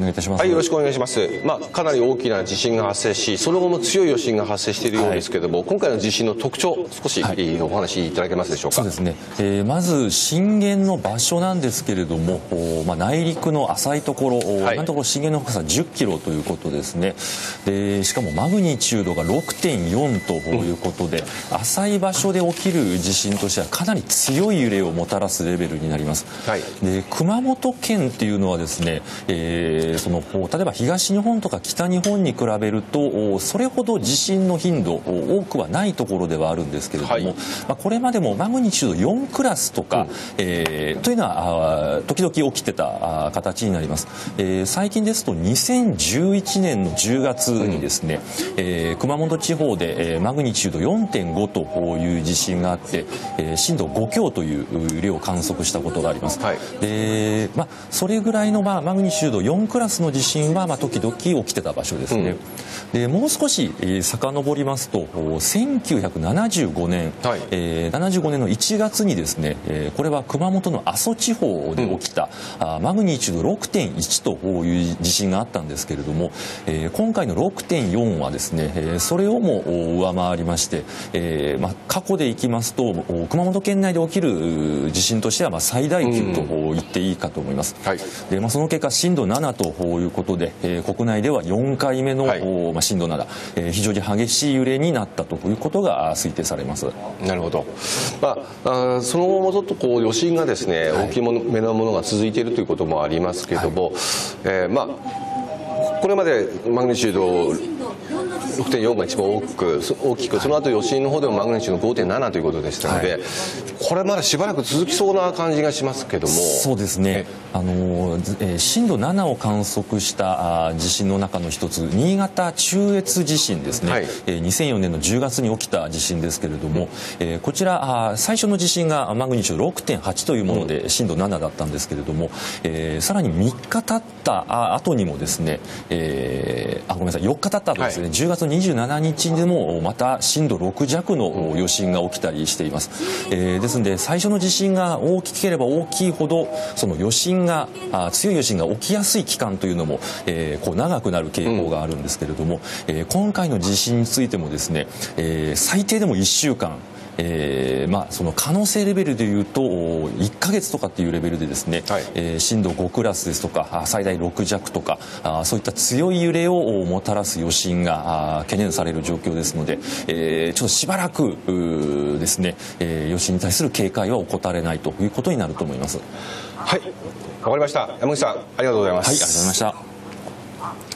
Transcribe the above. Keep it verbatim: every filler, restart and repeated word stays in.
願いいたします。 はい、よろしくお願いします。まあ、かなり大きな地震が発生し、その後も強い余震が発生しているようですけれども、はい、今回の地震の特徴、少し、はい、お話しいただけますでしょうか。 そうですね。えー、まず震源の場所なんですけれども、まあ、内陸の浅いところ、はい、今のところ震源の深さじゅっキロということですね。で、しかもマグニチュードが ろくてんよん ということで、うん、浅い場所で起きる地震としてはかなり強い揺れをもたらすレベルになります。はい、で、熊本県っていうのはですね、えー、その例えば東日本とか北日本に比べるとそれほど地震の頻度多くはないところではあるんですけれども、はい、まあ、これまでもマグニチュードよんクラスとか、うん、えー、というのは時々起きてた形になります。えー、最近ですとにせんじゅういちねんのじゅうがつにですね、うん、えー、熊本地方でマグニチュード よんてんご という地震があって、えー、震度ご強という揺れを観測したことがあります。はい、で、まあ、それぐらいの、まあ、マグニチュードよんクラスの地震は、まあ、時々起きてた場所ですね。うん、でもう少し、えー、遡りますとせんきゅうひゃくななじゅうごねん、はい、えー、ななじゅうごねんのいちがつにですね、えー、これは熊本の阿蘇地方で起きた、うん、あマグニチュード ろくてんいち という地震があったんですけれども、えー、今回の ろくてんよん はですね、えー、それをも上回りまして、えーまあ、過去でいきますと熊本県内で起きる地震としてはまあ最大級と言っていいかと思います。うん、はい、でまあ、その結果震度ななということで、えー、国内ではよんかいめの、はい、まあ、震度なな、えー、非常に激しい揺れになったということが推定されます。 なるほど。まあ、あその後もずっとこう余震がですね、大きめのものが続いているということもありますけれども、はい、えー、まあこれまでマグニチュードろくてんよん が一番大きく、大きくその後余震の方でもマグニチュード ごてんなな ということでしたので、はい、これまだしばらく続きそうな感じがしますけども。 そうですね。あの、えー、震度ななを観測した地震の中の一つ、新潟中越地震ですね。はい、えー、にせんよねんのじゅうがつに起きた地震ですけれども、えー、こちら最初の地震がマグニチュード ろくてんはち というもので震度ななだったんですけれども、えー、さらにみっか経った後にもですね、えー、あごめんなさいよっか経った後ですね、はい、じゅうがつにじゅうしちにちでもまた震度ろく弱の余震が起きたりしています。えー、ですので最初の地震が大きければ大きいほどその余震があ強い余震が起きやすい期間というのも、えー、こう長くなる傾向があるんですけれども、えー、今回の地震についてもですね、えー、最低でもいっしゅうかん、えーまあ、その可能性レベルでいうといっかげつとかっていうレベルでですね、はい、えー、震度ごクラスですとか最大ろく弱とかあそういった強い揺れをもたらす余震が懸念される状況ですので、えー、ちょっとしばらくですね、えー、余震に対する警戒は怠れないということになると思います。 はい、わかりました。山口さん、ありがとうございます。 はい、ありがとうございました。